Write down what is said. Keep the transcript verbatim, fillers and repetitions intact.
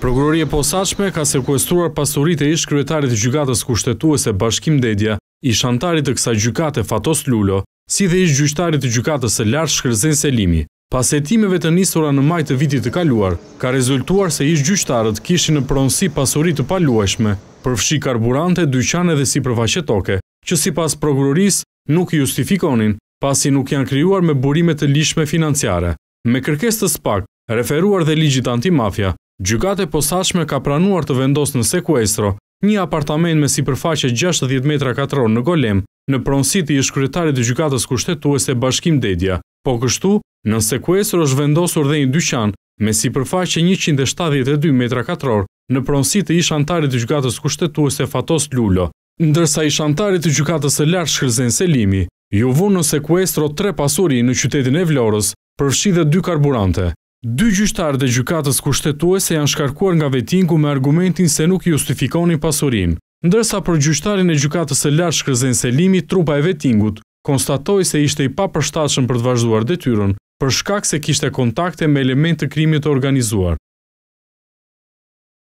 Prokuroria e posaçme ka sekuestruar pasuritë e ish kryetarit të gjykatës kushtetuese Bashkim Dedja, ish antarit të kësaj gjykate Fatos Lulo, si dhe ish gjyqtarit të gjykatës së lartë Shkërzen Selimi. Pas hetimeve të nisura në maj të vitit të kaluar, ka rezultuar se ish gjyqtarët kishin në pronësi pasuri të paluajshme, përfshi karburante, dyqane dhe sipërfaqe toke, që sipas prokurorisë nuk justifikonin, pasi nuk janë krijuar me burime të lishme financiare. Me kërkesë të SPAK, referuar dhe ligjit antimafia, gjykata e posaçme ka pranuar të vendosë në sekuestro një apartament me sipërfaqe gjashtëdhjetë metra katror në Golem, në pronësi të ish kryetarit të gjykatës kushtetuese Bashkim Dedja. Po kështu, në sekuestro është vendosur dhe një dyqan me sipërfaqe njëqind e shtatëdhjetë e dy metra katror në pronësi të ish antarit të gjykatës kushtetuese Fatos Lulo, ndërsa ish antarit të gjykatës së lartë Shkërzen Selimi ju vënë në sekuestro tre pasuri në qytetin e Vlorës, përfshi dhe dy karburante. Dy gjyqtarët e gjykatës kushtetuese janë shkarkuar nga vettingu me argumentin se nuk justifikonin pasurinë, ndërsa për gjyqtarin e gjykatës së lartë Shkërzen Selimi, trupa e vettingut konstatoi se ishte i papërshtatshëm për të vazhduar detyrën, për shkak se kishte kontakte me elementë të krimit të organizuar.